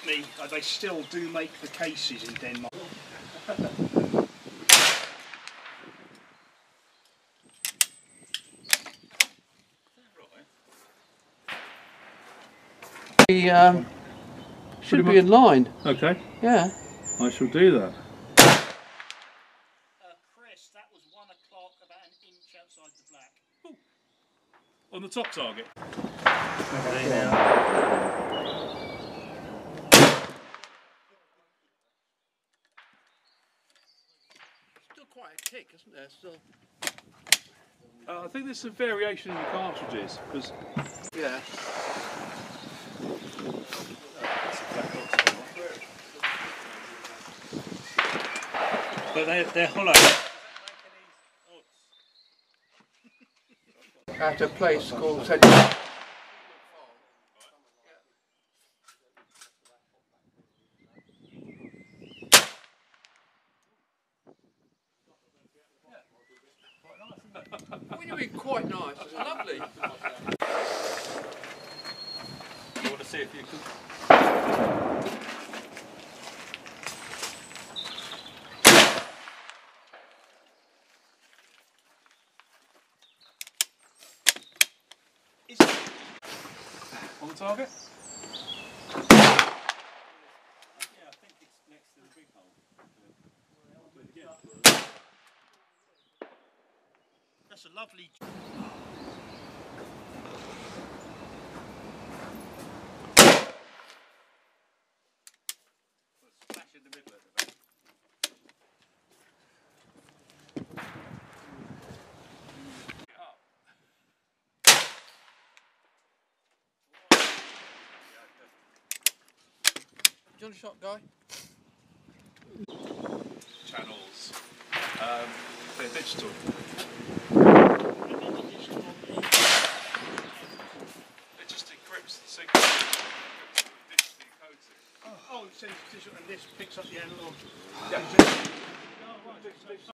me, they still do make the cases in Denmark. He should be in line. Okay. Yeah. I shall do that. Chris, that was 1 o'clock, about an inch outside the black. Ooh. On the top target. Okay, now. Still quite a kick, isn't there? Still. I think there's some variation in the cartridges. Cause Yeah. But they're hollow. At a place called Central. Wouldn't it be quite nice? It's lovely. you want to see if you can. On the target? Yeah, I think it's next to the big hole. That's a lovely. Splash in the middle of it. Do you want a shot, Guy? Channels. They're digital. It just encrypts the signal. Digitally encodes it. Oh, it says digital and this picks up the analog. Yeah.